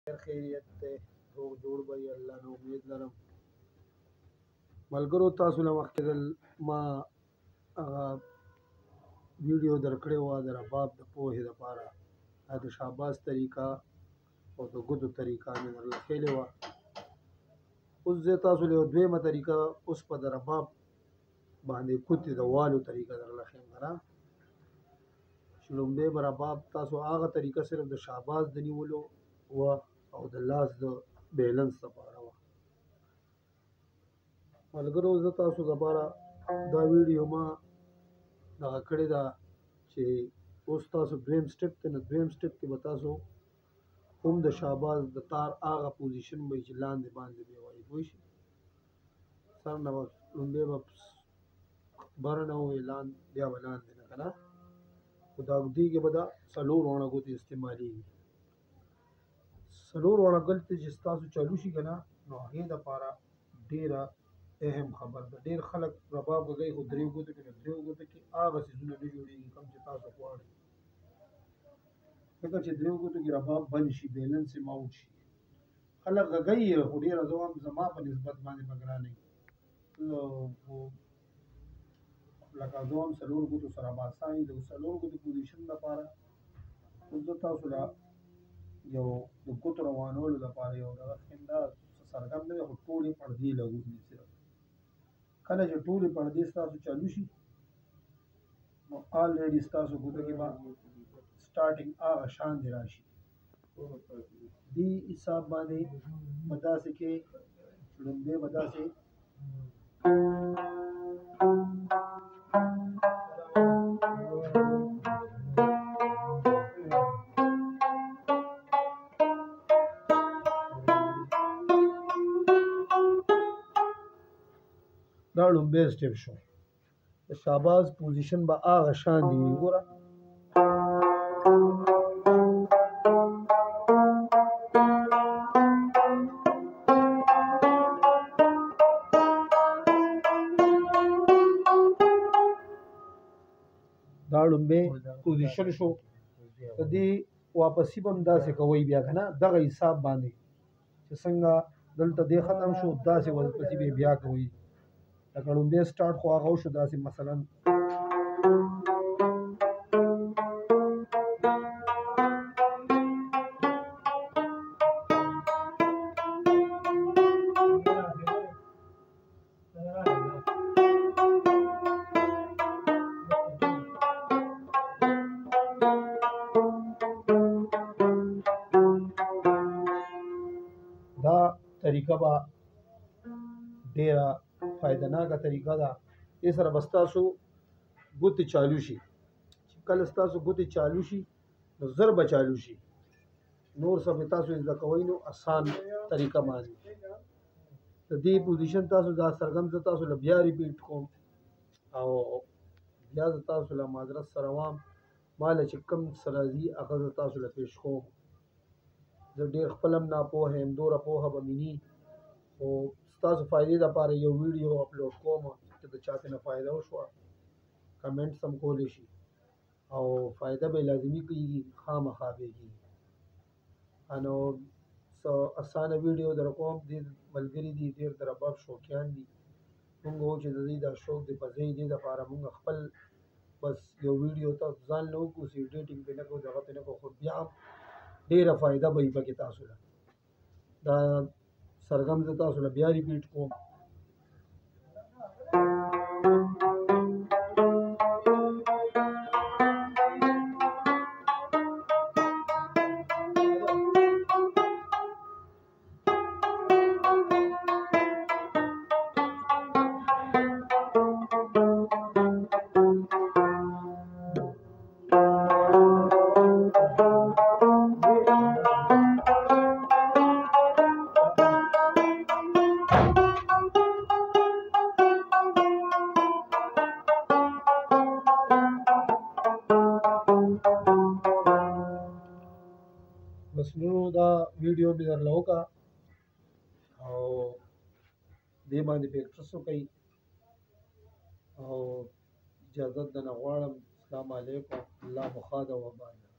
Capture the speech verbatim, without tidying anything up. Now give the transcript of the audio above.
خیریت ته روغ جوړ به یې الله نه امید لرم. ملګرو تاسو له مخکې ما هغه ویډیو درکړې وه د رباب د پوهې دپاره، د شهباز طریقه او د ګوتو طریقه مې درله ښیلې وه. اوس زه تاسو له یو دویمه طریقه اوس په د رباب باندې ګوتې د والو طریقه درله ښیم که نه. چې لومړی به رباب تاسو هغه طریقه صرف د شهباز د نیولو وه او د لاس د بیلنس دپاره وه. ملګرو زه تاسو دپاره دا ویډیو ما دغه کړې ده چې اوس تاسو دویم سټپ دی، نو دویم سټپ کې به تاسو هم د شهباز د تار هغه پوزیشن به وي چې لاندې باندې به یې وایي، پوه شئ. سر نه به لومړی به بره نه ووایي لاندې، بیا به لاندې نه که نه. خو دا دې کې به دا څلور وړه ګوتې استعمالېږي. څلور وړه ګوتې چې ستاسو چالو شي که نه، نو هغې دپاره ډېره اهم خبر ده. ډېر خلک رباب غږوي خو درېو ګوتو کې، نو درېو ګوتو کې هغه څیزونه نه جوړېږي کوم چې تاسو غواړئ. ځکه چې درېو ګوتو کې رباب بند شي، بیلنس یې ماوټ شي. خلک غږوي خو ډېره زه وایم زما په نسبت باندې به ګرانوي. لکه زه وایم څلور ګوتو سره به اسان وي. د څلور ګوتو پوزیشن دپاره اوس زه تاسو له یو د ګوتو روانولو دپاره یو دغه ښیم. دا سرګم نه دی خو ټولې پردې لګوو صرف. کله چې ټولې پردې ستاسو چالو شي نو آلریډي ستاسو ګوتو کې به سټارټینګ هغه شان دی راشي. دې حساب باندې به داسې کې لومړی به داسې دا لومړی سټپ شو. د شهباز پوزیشن به هغه شان دی وي. ګوره دا لومړی پوزیشن شو. د دې واپسي به هم داسې کوئ بیا که نه، دغه حساب باندې چې څنګه دلته دې ختم شو داسې ورپسې به بیا کوئ. لکه لومړی سټارټ خو هغه وشو داسې مثلا دا طریقه به ډېره فایدهناکه طریقه ده. دې سره به ستاسو ګوتې چالو شي. چې کله ستاسو ګوتې چالو شي نو زر به چالو شي. نور څه به تاسو زده کوئ نو اسان طریقه باندې. د دې پوزیشن تاسو دا سرګم زه تاسو له بیا ریپیټ کوم او بیا زه تاسو له معذرت سره وایم ما له چې کوم څه راځي هغه زه تاسو له پیش کوم. زه ډېر خپل هم ناپوهه یم، دومره پوهه به مې نه خو ستاسو فایدې دپاره یو ویډیو اپلوډ کوم چې د چا ترې نه فایده وشوه کمنټس هم کولی شي او فایده به یې لازمي کېږي، خامخا به یې کېږي. نو څه اسانه ویډیو در کوم. دې ملګري دي ډېر د رباب شوقیان دي. مونږ وایو چې د دوی دا شوق دی په ځای دې دپاره مونږ خپل بس یو ویډیو تاسو ځان له وکړو، چې ایډیټینګ پرې نه کوو دغه پرې نه کوو، خو بیا هم ډېره فایده به وي پکې تاسو له. دا سرګم زه تاسو له بیا ریپیټ کوم. بس نو دا ویډیو مې درله وکړه او دې باندې پریکټس وکړئ او اجازت درنه غواړم. السلام علیکم، الله مو ښه ده وبارک.